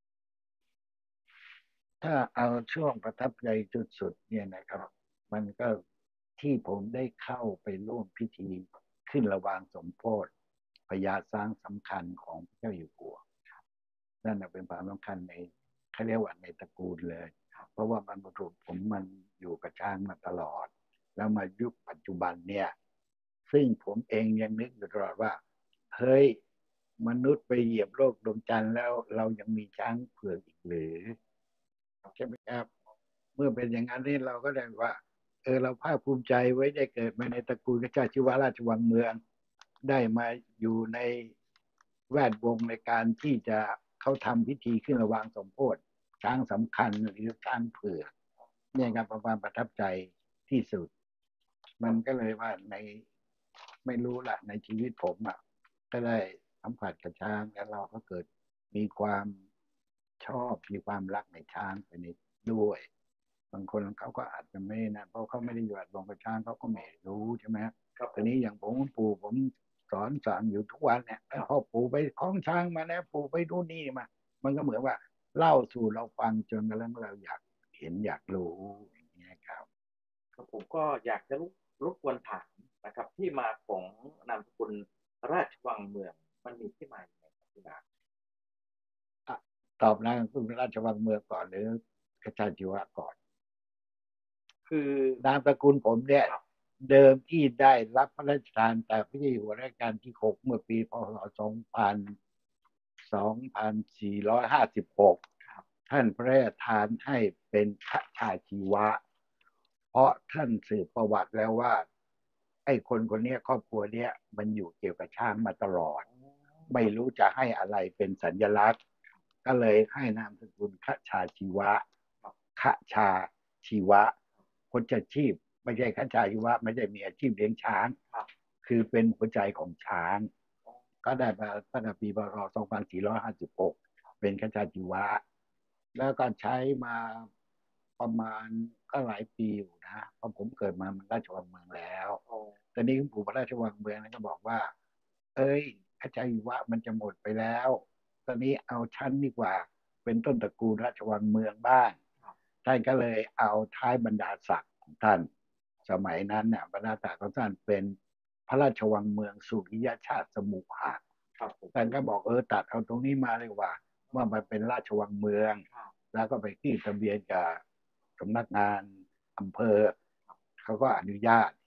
ถ้าเอาช่วงประทับใจสุดๆเนี่ยนะครับมันก็ที่ผมได้เข้าไปร่วมพิธีขึ้นระวางสมโภชพญาช้างสำคัญของพระเจ้าอยู่หัวนั่นเป็นความสำคัญในเขาเรียกว่าในตระกูลเลยเพราะว่าบรรพบุรุษผมมันอยู่กับช้างมาตลอดแล้วมายุคปัจจุบันเนี่ยซึ่งผมเองยังนึกอยู่ตลอดว่าเฮ้ยมนุษย์ไปเหยียบโลกดวงจันทร์แล้วเรายังมีช้างเผือกอีกหรือใช่ไหมครับเมื่อเป็นอย่างนั้นนี่เราก็ได้ว่าเออเราภาคภูมิใจไว้ได้เกิดมาในตระกูลกษัตริย์ชิวราชวังเมืองได้มาอยู่ในแวดวงในการที่จะเขาทำพิธีขึ้นระวางสมโภชช้างสำคัญหรือช้างเผือกเนี่ยครับความประทับใจที่สุดมันก็เลยว่าในไม่รู้ละในชีวิตผมอ่ะก็ได้สัมผัสกับช้างแล้วเราก็เกิดมีความชอบมีความรักในช้างไปในด้วยบางคนเขาก็อาจจะไม่นะเพราะเขาไม่ได้อยู่กับช้างเขาก็ไม่รู้ใช่ไหมครับตอนนี้อย่างผมปู่ผมสอนสอนอยู่ทุกวันเนี่ยพอปู่ไปคล้องช้างมาแล้วปู่ไปดูนี่มามันก็เหมือนว่าเล่าสู่เราฟังจนกระทั่งเราอยากเห็นอยากรู้อย่างนี้ครับผมก็อยากจะรบกวนถามนะครับที่มาของนามสกุลราชวังเมืองมันมีที่มาอย่างไรครับคุณอาตอบนามสกุลราชวังเมืองก่อนหรือกษัตริย์ชีวะก่อนคือนามสกุลผมเนี่ยเดิมที่ได้รับพระราชทานจากพระเจ้าอยู่หัวรัชกาลที่หกเมื่อปีพศสองพันสองพันสี่ร้อยห้าสิบหกท่านพระราชทานให้เป็นพระชาชีวะเพราะท่านสืบประวัติแล้วว่าไอ้คนคนนี้ครอบครัวเนี้ยมันอยู่เกี่ยวกับช้างมาตลอดไม่รู้จะให้อะไรเป็นสัญลักษณ์ก็เลยให้นามสกุลขชาชีวะขชาชีวะคนจะชีพไม่ใช่ขชาชีวะไม่ใช่มีอาชีพเลี้ยงช้างคือเป็นหัวใจของช้างก็ได้มาตั้งแต่ปีพศสองพันสี่ร้อยห้าสิบหกเป็นขชาชีวะแล้วก็ใช้มาประมาณก็หลายปีอยู่นะเพราะผมเกิดมามันราชวังเมืองแล้วตอนนี้คุณปู่พระราชวังเมืองนั้นก็บอกว่าเอ้ยขชาชีวะมันจะหมดไปแล้วตอนนี้เอาชั้นดีกว่าเป็นต้นตระกูลราชวังเมืองบ้างท่านก็เลยเอาท้ายบรรดาศักดิ์ของท่านสมัยนั้นเนี่ยบรรดาศักดิ์ของท่านเป็นพระราชวังเมืองสุริยชาติสมุหะท่านก็บอกเออตัดเอาตรงนี้มาเลยว่าว่ามันเป็นราชวังเมืองแล้วก็ไปขึ้นทะเบียนกับสำนักงานอำเภอเขาก็อนุญาต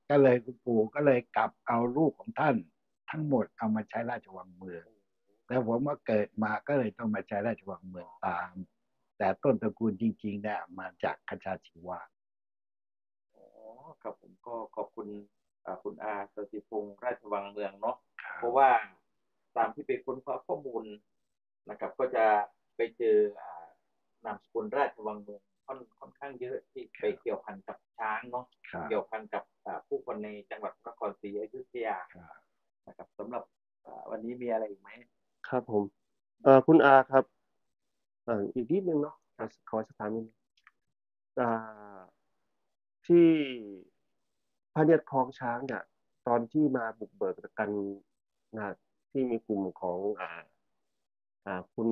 ก็เลยคุณปู่ก็เลยกลับเอารูปของท่านทั้งหมดเอามาใช้ราชวังเมืองแล้วผมว่าเกิดมาก็เลยต้องมาใช้ราชวังเมืองตามแต่ต้นตระกูลจริงๆเนี่ยมาจากคชาชีวะอ๋อครับผมก็ขอบคุณอ่าคุณอาสติพงษ์ราชวังเมืองเนาะเพราะว่าตามที่ไปค้นคว้าข้อมูลนะครับก็จะไปเจออ่านามสกุลราชวังเมืองค่อนค่อนข้างเยอะที่ไปเกี่ยวพันกับช้างเนาะเกี่ยวพันกับอ่าผู้คนในจังหวัดพระนครศรีอยุธยานะครับสำหรับอ่าวันนี้มีอะไรอีกไหมครับผมเอ่อคุณอาครับเอ่ออีกนิดนึงเนาะขอขอสถามนิดนึงอ่าที่พระเนียดคลองช้างเนี่ยตอนที่มาบุกเบิกกันนะที่มีกลุ่มของอ่าอ่าคุณ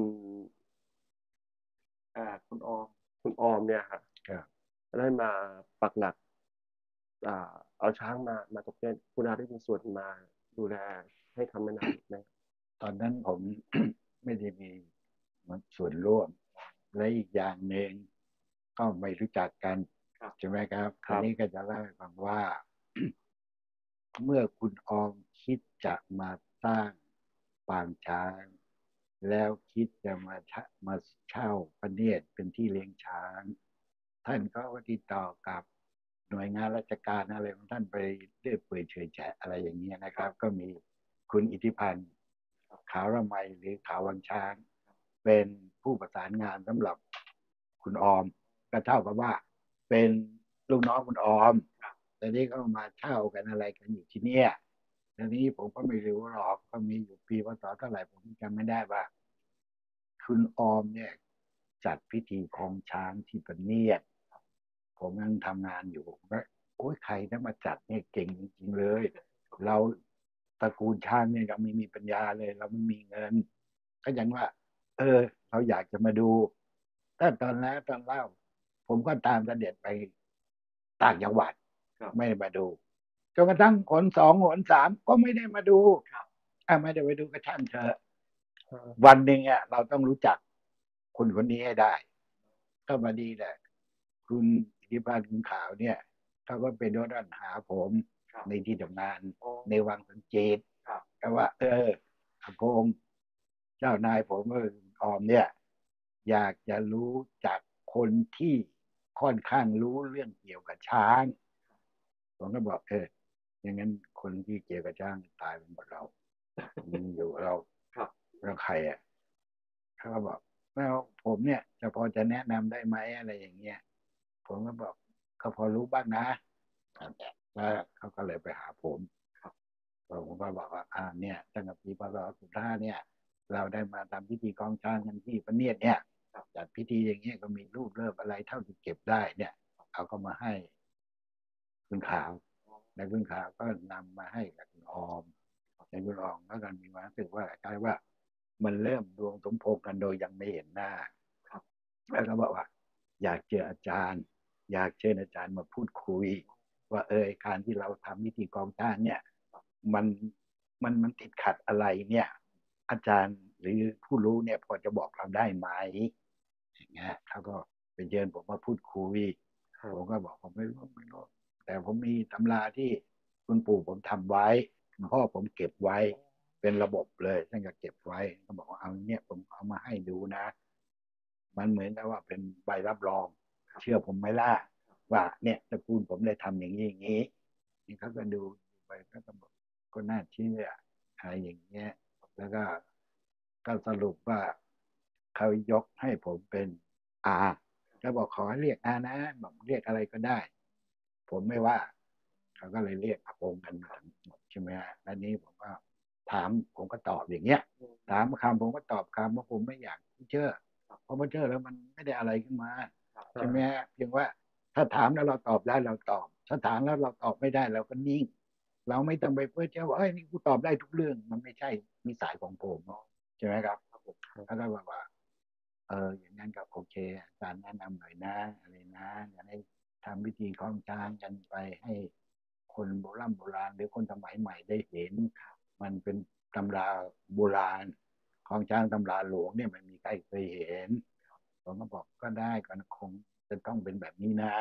อ่าคุณออมคุณออมเนี่ยครับได้มาปักหลักอ่าเอาช้างมามาตกเล่นคุณอาได้มีส่วนมาดูแลให้คำแนะนำไหมตอนนั้นผม ไม่ได้มีส่วนร่วมและอีกอย่างหนึ่งก็ไม่รู้จักกันใช่ไหมครับทีนี้ก็จะเล่าให้ฟังว่า เมื่อคุณออมคิดจะมาสร้างปางช้างแล้วคิดจะมาชะมาเช่าพระเนียดเป็นที่เลี้ยงช้างท่านก็ติดต่อกับหน่วยงานราชการอะไรของท่านไปเรื่อยเปื่อยเฉยแฉะอะไรอย่างเงี้ยนะครับ ก็มีคุณอิทธิพันธ์ขาวระไมหรือขาววังช้าง เป็นผู้ประสานงานสำหรับคุณออมก็เท่ากับว่าเป็นลูกน้องคุณออมแต่นี้ก็มาเช่ากันอะไรกันอยู่ที่เนี่ยทีนี้ผมก็ไม่รู้หรอกก็มีอยู่ปีพศเท่าไหร่ผมจำไม่ได้ว่าคุณออมเนี่ยจัดพิธีคล้องช้างที่ปะเนียดผมยังทำงานอยู่ผมก็โอ้ยใครนะมาจัดเนี่ยเก่งจริงๆเลยเราตระกูลช้างเนี่ยยังไม่มีปัญญาเลยเราไม่มีเงินก็ยังว่า เออเราอยากจะมาดูถ้าตอนแล้วตอนเล่าผมก็ตามเสด็จไปต่างจังหวัดไม่ได้มาดูจนกระทั่งหนสองหนสามก็ไม่ได้มาดูอ่าไม่ได้ไปดูก็ช่างเถอะวันหนึ่งอ่ะเราต้องรู้จักคนคนนี้ให้ได้ก็มาดีแหละคุณอิทธิพันธ์คุณขาวเนี่ยเขาก็เป็นรถดันหาผมในที่ทำงานในวังสันเจตก็ว่า เอออากงเจ้านายผมก็ออมเนี่ยอยากจะรู้จักคนที่ค่อนข้างรู้เรื่องเกี่ยวกับช้างผมก็บอกเอออย่างนั้นคนที่เกี่ยวกับช้างตายไปหมดเรามีอยู่เราเราใครอ่ะเขาก็บอกแล้วผมเนี่ยจะพอจะแนะนำได้ไหมอะไรอย่างเงี้ยผมก็บอกเขาพอรู้บ้างนะแล้วเขาก็เลยไปหาผมผมก็บอกว่าอ่าเนี่ยตั้งแต่ปีพศสิบห้าเนี่ยเราได้มาทำพิธีกองช้างกันที่พระเนียดเนี่ยจัดพิธีอย่างเงี้ยก็มีรูปเริ่มอะไรเท่าที่เก็บได้เนี่ยเอาก็มาให้คุณขาวในคุณขาวก็นำมาให้กับคุณออมในคุณออมก็กันมีความรู้สึกว่าคล้ายว่ามันเริ่มดวงสมพงษ์กันโดยยังไม่เห็นหน้าแล้วก็บอกว่าอยากเจออาจารย์อยากเชิญอาจารย์มาพูดคุยว่าเออการที่เราทำพิธีกองช้างเนี่ยมันมันมันติดขัดอะไรเนี่ยอาจารย์หรือผู้รู้เนี่ยพอจะบอกเราได้ไหมอย่างเงี้ยเขาก็ไปเชิญผมมาพูดคุยผมก็บอกผมไม่รู้ไม่รู้แต่ผมมีตำราที่คุณปู่ผมทำไว้คุณพ่อผมเก็บไว้เป็นระบบเลยท่านก็เก็บไว้ก็บอกว่าเอาเนี่ยผมเอามาให้ดูนะมันเหมือนกับว่าเป็นใบรับรองเชื่อผมไหมล่ะว่าเนี่ยตระกูลผมได้ทำอย่างนี้อย่างนี้นี่เขาก็ดูไปก็ก็บอกก็น่าเชื่ออะไรอย่างเงี้ยแล้วก็ก็สรุปว่าเขายกให้ผมเป็นอาก็บอกขอให้เรียกอานะบอกเรียกอะไรก็ได้ ผมไม่ว่าเขาก็เลยเรียกอากงกันมาทั้งหมดใช่ไหมฮะแล้วนี้ผมก็ถามผมก็ตอบอย่างเงี้ยถามคำผมก็ตอบคำว่าผมไม่อยากเชื่อเพราะไม่เชื่อแล้วมันไม่ได้อะไรขึ้นมาใช่ไหมฮะเพียงว่าถ้าถามแล้วเราตอบได้เราตอบถ้าถามแล้วเราตอบไม่ได้เราก็นิ่งเราไม่ต้องไปเพื่อเจ้าว่าเอ้ยนี่กูตอบได้ทุกเรื่องมันไม่ใช่นิสัยของผมใช่ไหมครับแล้วก็บอกว่าเอออย่างนั้นก็โอเคอาจารย์แนะนำหน่อยนะอะไรนะอย่าให้ ทำพิธีคล้องช้างกันไปให้คนโบราณโบราณหรือคนสมัยใหม่ได้เห็นมันเป็นตำราโบราณคล้องช้างตำราหลวงเนี่ยมันมีใครเคยเห็นผมก็บอกก็ได้ก็คงจะต้องเป็นแบบนี้นะ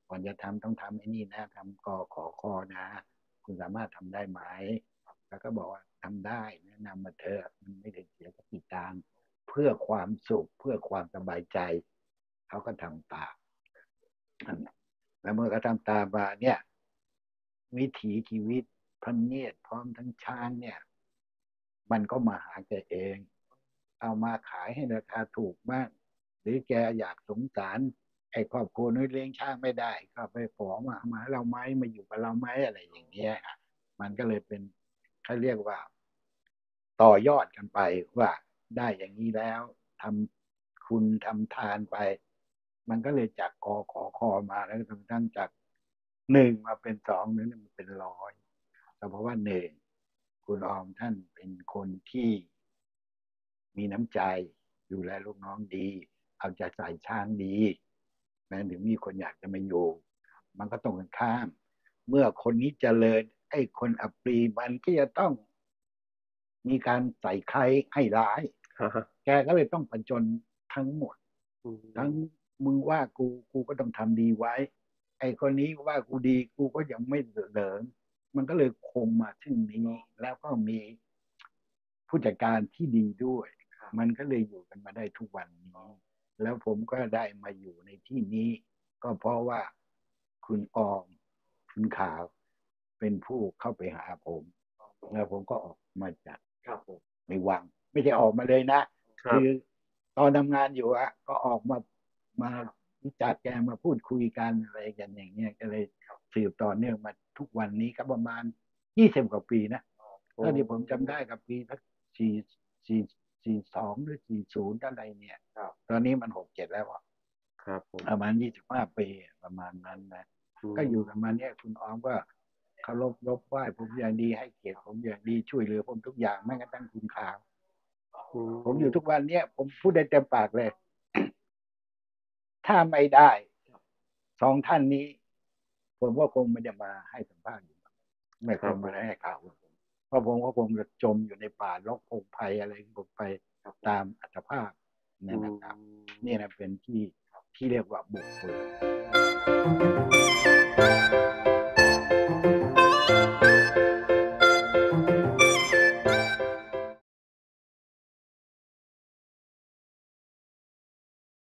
ก่อนจะทำต้องทำไอ้นี่นะทำกอขอคอนะ คุณสามารถทำได้ไหมแล้วก็บอกว่าทำได้แนะนำมาเถอะมันไม่ได้เสียสักกี่ตังค์เพื่อความสุขเพื่อความสบายใจเขาก็ทำตามแล้วเมื่อเขาทำตามมาเนี่ยวิถีชีวิตพระเนียดพร้อมทั้งช้างเนี่ยมันก็มาหาแกเองเอามาขายให้ราคาถูกมากหรือแกอยากสงสารไอ้ครอบครัวน้อยเลี้ยงช้างไม่ได้ก็ไปขอมามาให้เราไหมมาอยู่กับเราไหมอะไรอย่างเงี้ยมันก็เลยเป็นเขาเรียกว่าต่อยอดกันไปว่าได้อย่างนี้แล้วทำคุณทำทานไปมันก็เลยจากกอขอคอมาแล้วจนทั้งจากหนึ่งมาเป็นสองนั้นมันเป็นร้อยแต่เพราะว่าหนึ่งคุณออมท่านเป็นคนที่มีน้ำใจดูแลลูกน้องดีเอาใจใส่ช้างดีแม้ถึงมีคนอยากจะมาอยู่มันก็ต้องกันข้ามเมื่อคนนี้เจริญไอ้คนอัปรีมันก็จะต้องมีการใส่ใครให้ร้าย แกก็เลยต้องผจญทั้งหมดทั้งมึงว่ากูกูก็ต้องทำดีไว้ไอ้คนนี้ว่ากูดีกูก็ยังไม่เหลิงมันก็เลยคงมาถึงนี้แล้วก็มีผู้จัดการที่ดีด้วยมันก็เลยอยู่กันมาได้ทุกวันนี้แล้วผมก็ได้มาอยู่ในที่นี้ก็เพราะว่าคุณออมคุณขาวเป็นผู้เข้าไปหาผมแล้วผมก็ออกมาจากในวังไม่ใช่ออกมาเลยนะคือตอนทำงานอยู่อะก็ออกมามารู้จักแกมาพูดคุยกันอะไรกันอย่างเงี้ยก็เลยสืบต่อเนื่องมาทุกวันนี้ก็ประมาณยี่สิบกว่าปีนะถ้าที่ผมจำได้กับปีสักสี่สี่สี่สองหรือสี่ศูนย์อะไรเนี่ยตอนนี้มันหกเจ็ดแล้วอ่ะครับประมาณยี่สิบห้าปีประมาณนั้นนะก็อยู่กันมาเนี่ยคุณออมก็เคารพยกไหว้ผมอย่างดีให้เกียรติผมอย่างดีช่วยเหลือผมทุกอย่างแม้กระทั่งคุณข่าวผมอยู่ทุกวันเนี้ยผมพูดได้เต็มปากเลยถ้าไม่ได้สองท่านนี้ผมก็คงไม่ได้มาให้สัมภาษณ์อยู่ไม่คงมาให้ข่าวเพราะผมก็คงจะจมอยู่ในป่ารกพงไพอะไรผมไปตามอัตภาพนี่นะครับนี่นะเป็นที่ที่เรียกว่าบุกเบิก